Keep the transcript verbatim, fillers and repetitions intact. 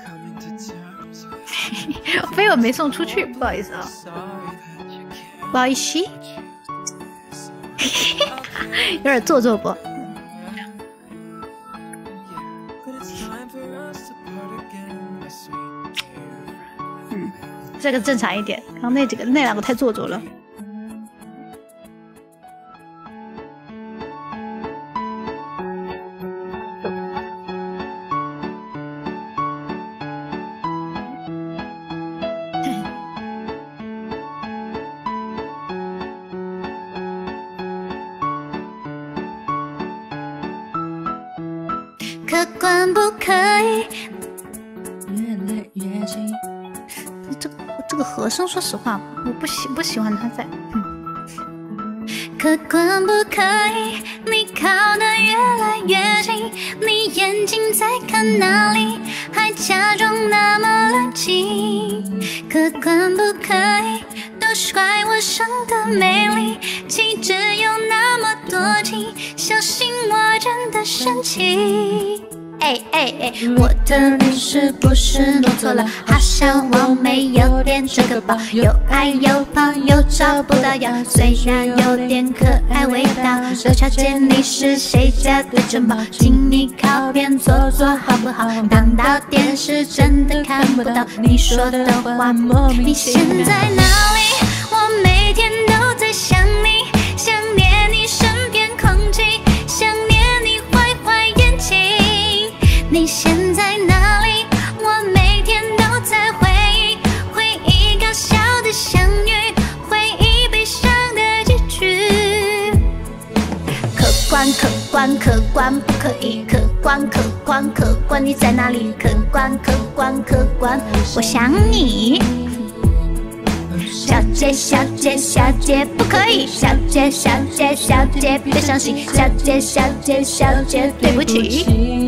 飞吻没送出去，不好意思啊，不好意思，有点做作不？嗯，这个正常一点，刚刚那几个那两个太做作了。 客观不可以。 这个这个和声，说实话，我不喜不喜欢他在。 嗯、客观不可以，你靠得越来越近，你眼睛在看哪里，还假装那么冷静。客观不可以，都是怪我生的美丽，气质有那么多情，小心我真的生气。哎哎哎，我的人是不是弄错了？好像完美有点这个包，又矮又胖又找不到药，虽然有点可爱味道。刘小姐，你是谁家的珍宝？请你靠边坐坐好不好？当到电视真的看不到你说的话。你现在哪里？我每天都在想你，想念你身边空气，想念你坏坏眼睛。你现在哪里？我每天都在回忆，回忆搞笑的相遇，回忆悲伤的结局。客观客观客观不可以，客观客观客观你在哪里？客观客观客观，我想你。小姐小姐小姐不可以，小姐小姐小姐别伤心，小姐小姐小姐对不起。